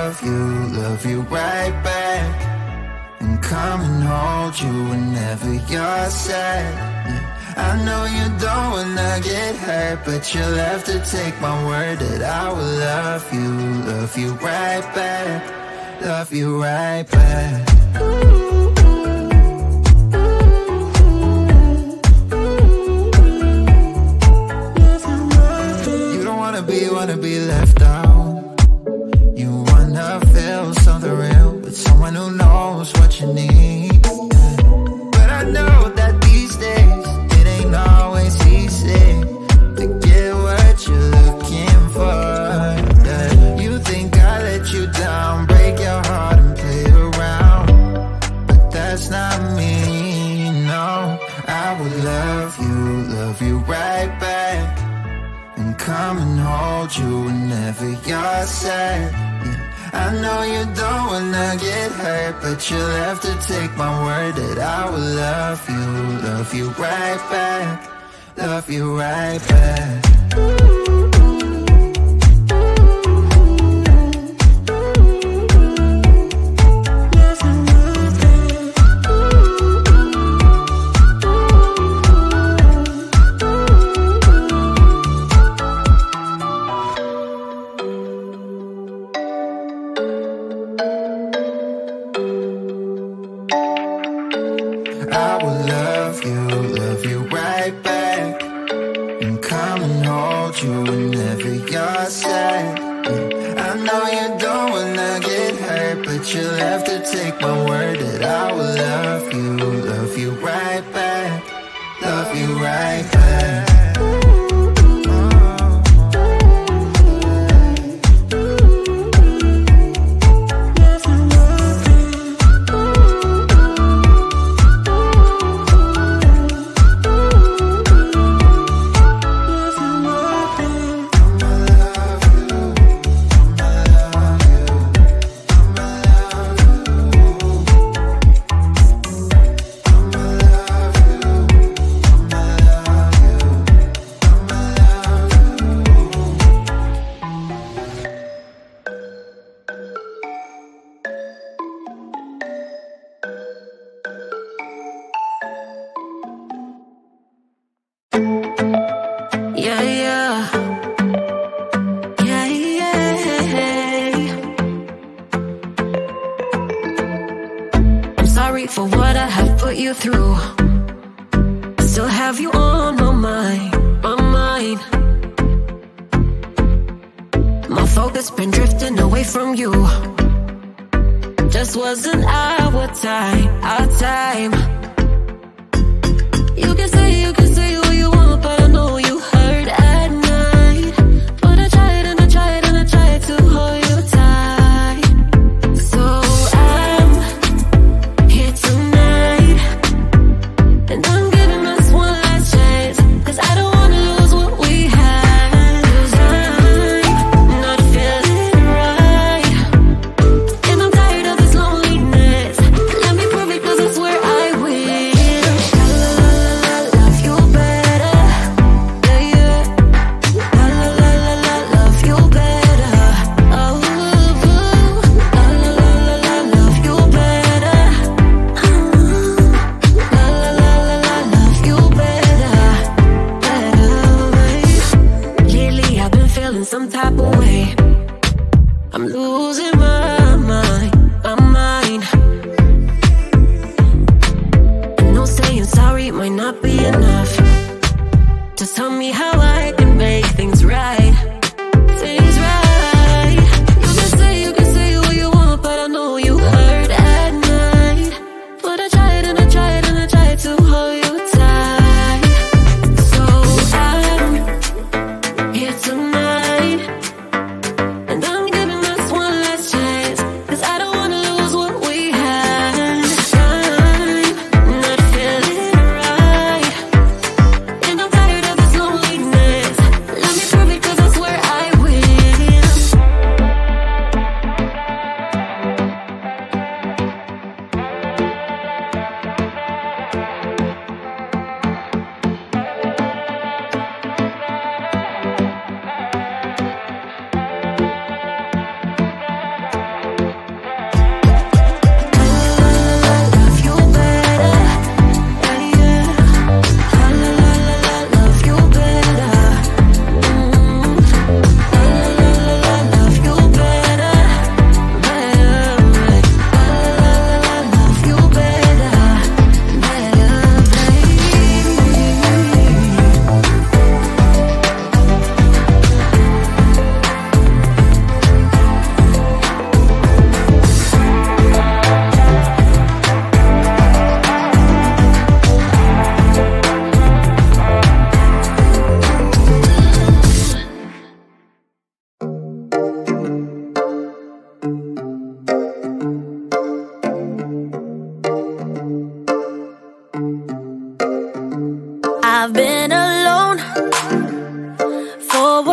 love you right back, and come and hold you whenever you're sad. I know you don't wanna get hurt, but you'll have to take my word that I will love you right back, love you right back. You don't wanna be left out. You wanna feel something real with someone who knows what you need. But I know that these days it ain't always easy to get what you're looking for. You think I let you down, break your heart and play around, but that's not me, no. I would love you right back, and come and hold you whenever you're sad. I know you don't wanna get hurt, but you'll have to take my word that I will love you right back, love you right back. I will love you right back, and come and hold you whenever you're sad. I know you don't wanna get hurt, but you'll have to take my word that I will love you right back, love you right back. For what I have put you through, I still have you on my mind, my mind. My focus been drifting away from you. Just wasn't our time, our time. You can say what you want, but I know you hurt at night. But I tried and I tried and I tried to hold you tight. So I'm here tonight, and I'm giving us one last chance, 'cause I don't wanna lose what we had. 'Cause I'm not feeling right, and I'm tired of this loneliness. Let me prove it, 'cause I swear I will. La la la la, love you better, yeah yeah. La la la la la, love you better. Oh, la la la la la, love you better. La la la la la, love you better, better. Lately I've been feeling some type of way. I'm losing my mind, my mind. I know saying sorry might not be enough. Just tell me how I can make things right, things right. You can say what you want, but I know you hurt at night. But I tried and I tried and I tried to hold you tight. So I'm here tonight,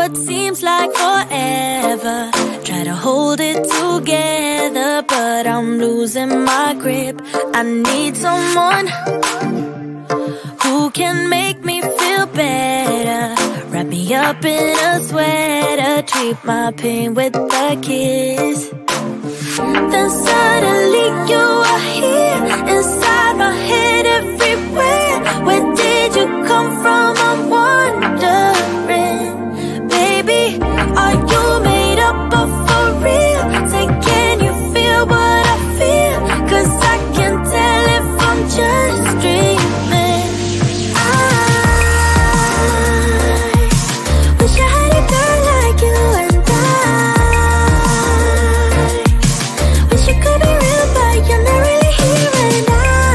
what seems like forever. Try to hold it together, but I'm losing my grip. I need someone who can make me feel better. Wrap me up in a sweater, treat my pain with a kiss. Then suddenly you are here, inside my head everywhere. Where did you come from? I'm wondering. Baby, are you made up of for real? Say, can you feel what I feel? 'Cause I can tell if I'm just dreaming. I wish I had a girl like you, and I wish it could be real, but you're not really here. And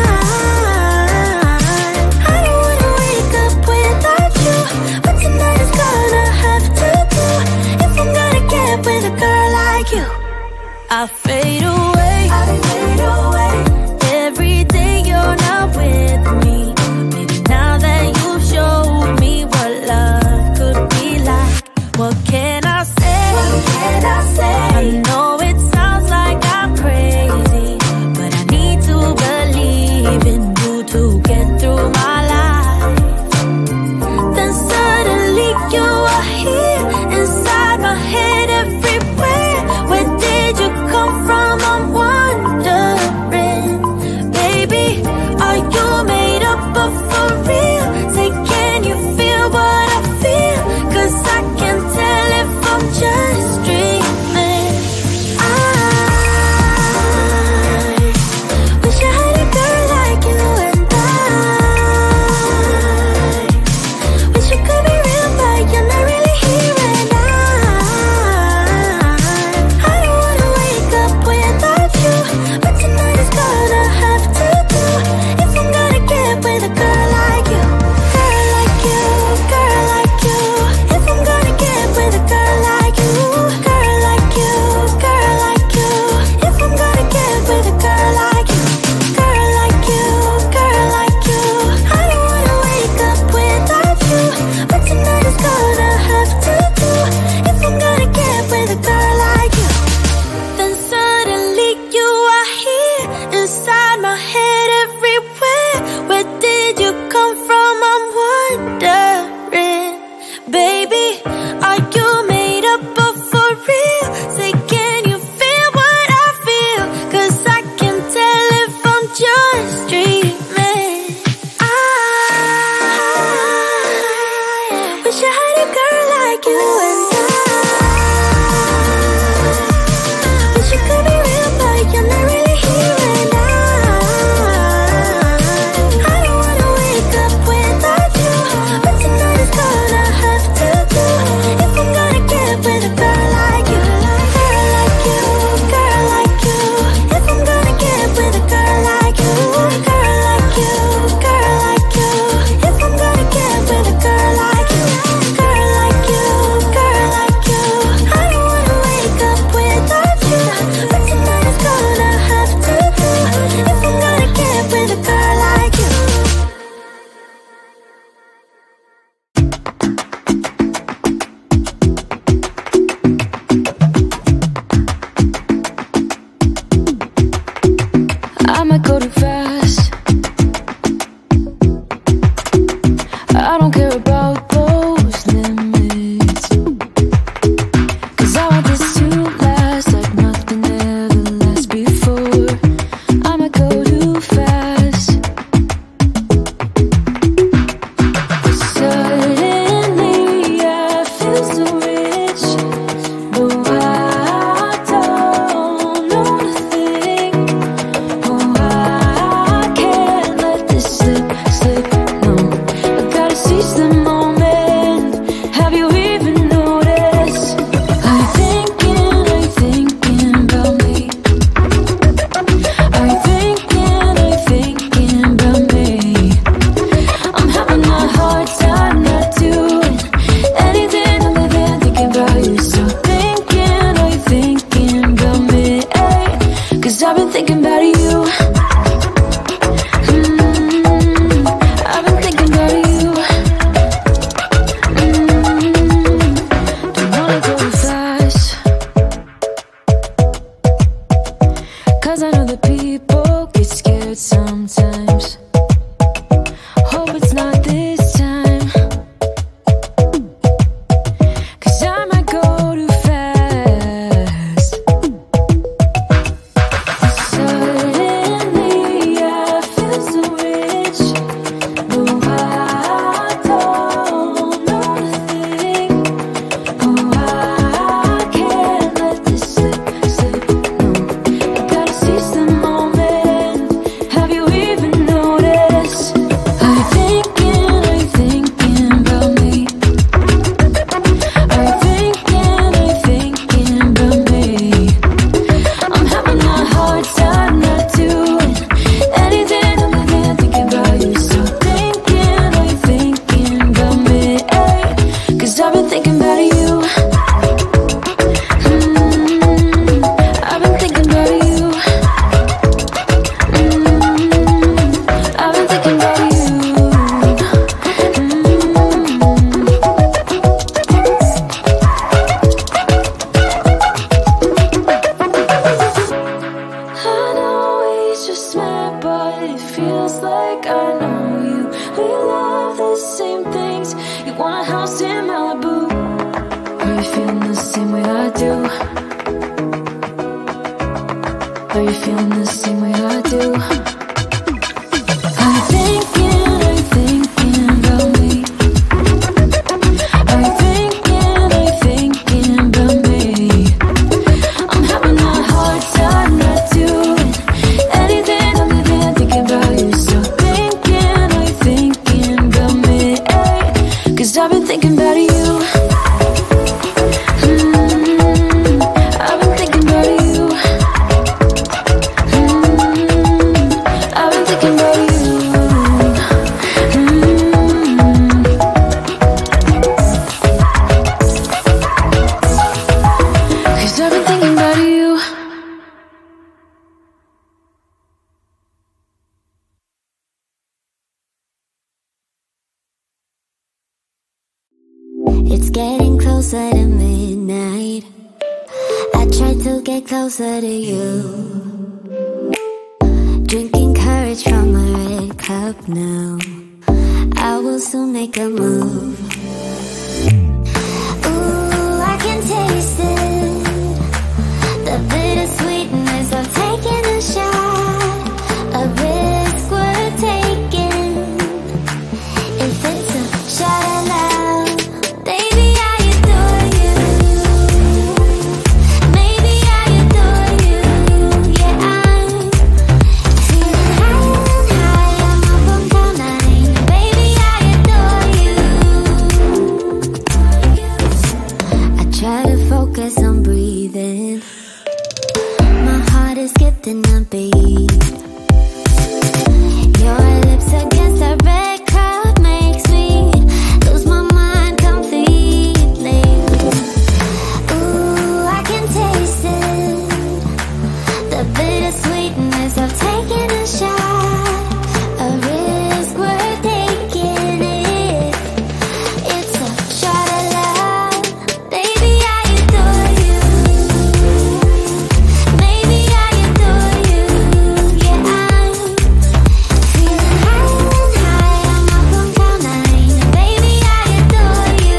I don't wanna wake up without you, but tonight is gonna have to do. If I'm gonna get with a girl like you, I fade away, every day you're not with me. Maybe now that you've showed me what love could be like, what can I say? I know it sounds like I'm crazy, but I need to believe in you to get through my life. Then suddenly you are here, inside my head everywhere. Where did you come from? I'm wondering. Baby, are you made up of for real? Say, can you feel what I feel? 'Cause I can tell if I'm just dreaming. I wish I had a girl like you, and I wish it could be real, but you're not really here. And I don't wanna wake up without you, but tonight is gonna have to do. If I'm gonna get with a girl like you, girl like you, girl like you. If I'm gonna get with a girl like you, girl like you, girl like you. If I'm gonna get with a girl like you, girl like you, girl like you. I don't wanna wake up without you, but tonight is gonna have to do. If I'm gonna get with a girl like you. Then suddenly you are here, inside my head everywhere. Where did you come from? I'm wondering. Baby, are you made up of for real? Say, can you feel what I feel? 'Cause I can tell if I'm just dreaming. I wish I had a girl like you, and I wish it could be real, but you're not really here. And I don't wanna wake up without you, but tonight is gonna have to do. If I'm gonna get with a girl like you, girl like you, girl like you. If I'm gonna get with a girl like you, girl like you, girl like you. If I'm gonna get with a girl like you, girl like you, girl like you. I don't wanna wake up without you, but tonight is gonna have to do. If I'm gonna get with a girl like you. I might go too fast. I don't care about those limits, 'cause I want this to last like nothing ever lasts before. I might go too fast. Suddenly I feel so rich, but I don't know nothing. Oh, I can't let this slip, no. I gotta seize the moment. Have you even noticed? Are you thinking about me? Are you thinking about me? I'm having a hard time not doing anything other than thinking about you. So are you thinking about me? 'Cause I've been thinking about you. I've been thinking about you. you feeling the same way I do? Are you feeling the same way I do? I'm thinking about me. Are you thinking about me? I'm having a hard time not doing anything other than thinking about you. So are you thinking about me? 'Cause I've been thinking about you. I've been thinking about you. I've been thinking about you. Cause I've been thinking about you. It's getting closer to midnight. I try to get closer to you. Drinking courage from a red cup now. I will soon make a move. Ooh, I can taste it. The bittersweetness of taking a shot. A risk worth taking. If it's a shot of love, baby, I adore you. Maybe I adore you. Yeah, I'm feeling high, I'm up on cloud nine. Baby, I adore you. I try to focus on breathing. My heart is skipping a beat. Your lips against a red cup makes me lose my mind completely. Ooh, I can taste it. The bittersweetness of taking a shot. A risk worth taking it. It's a shot of love. Baby, I adore you. Maybe I adore you. Yeah, I'm feeling high, I'm up on cloud nine. Baby, I adore you.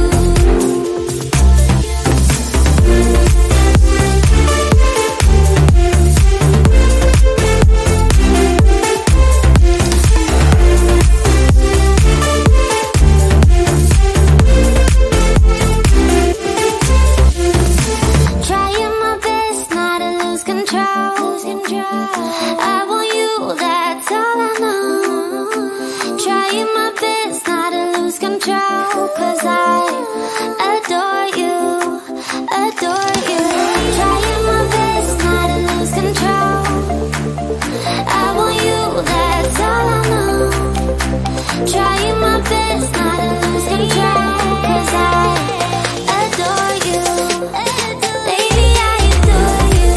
Trying my best not to lose control. I want you, that's all I know. Trying my best not to lose control. 'Cause I adore you, adore you. Trying my best not to lose control. I want you, that's all I know. Trying my best not to lose control. 'Cause I adore you. Baby, I adore you.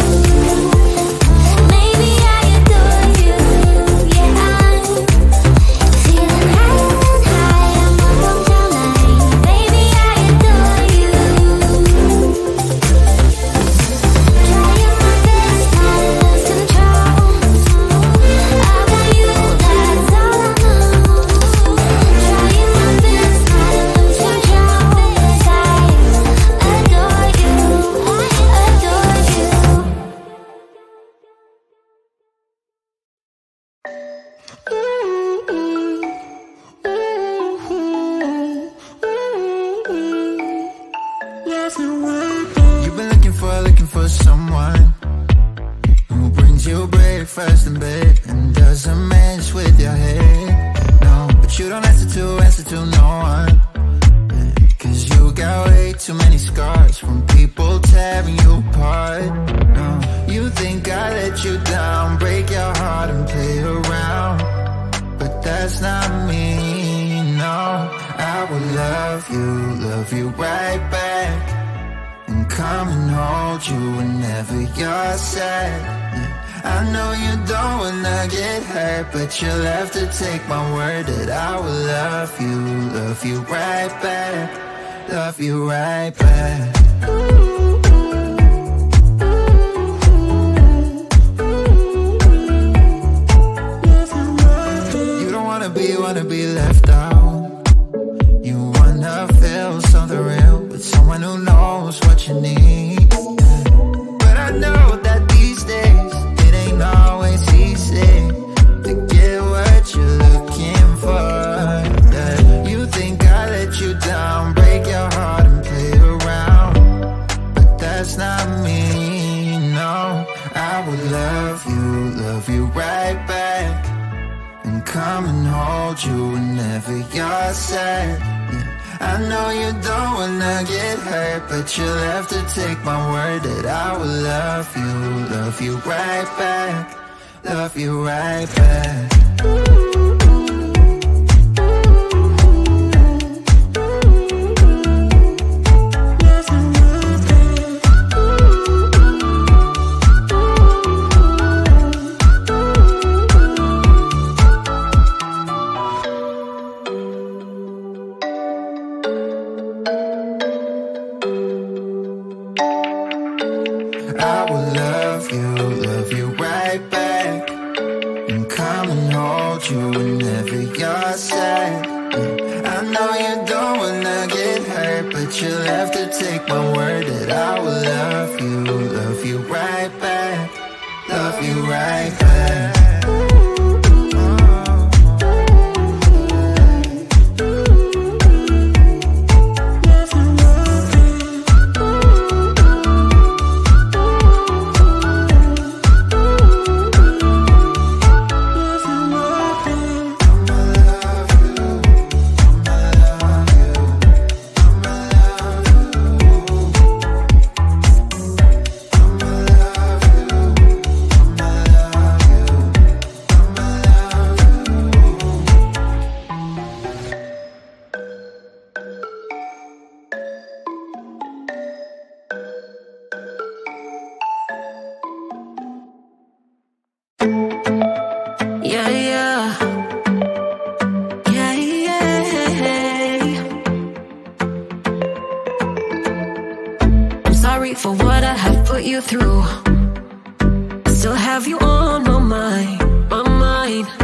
Maybe I adore you. Yeah, I'm feeling high, I'm up on cloud nine. Baby, I adore you. Trying my best not to lose control. I want you, that's all I know. Trying my best not to lose control. 'Cause I adore you, adore you. You've been looking for someone who brings you breakfast in bed and doesn't mess with your head. No, but you don't answer to no one. 'Cause you got way too many scars from people tearing you apart. No, you think I let you down, break your heart and play around. But that's not me, no. I will love you right back. And come and hold you whenever you're sad. Yeah, I know you don't wanna get hurt, but you'll have to take my word that I will love you right back. Love you right back. You don't wanna be left out. You wanna feel something real with someone someone who knows what you need. But I know that these days it ain't always easy to get what you're looking for. You think I let you down, break your heart and play around, but that's not me, no. I would love you right back, and come and hold you whenever you're sad. I know you don't wanna get hurt, but you'll have to take my word that I will love you right back, love you right back. I will love you right back, and come and hold you whenever you're sad. I know you don't wanna get hurt, but you'll have to take my word that I will love you right back, love you right back. Sorry for what I have put you through. I still have you on my mind, my mind.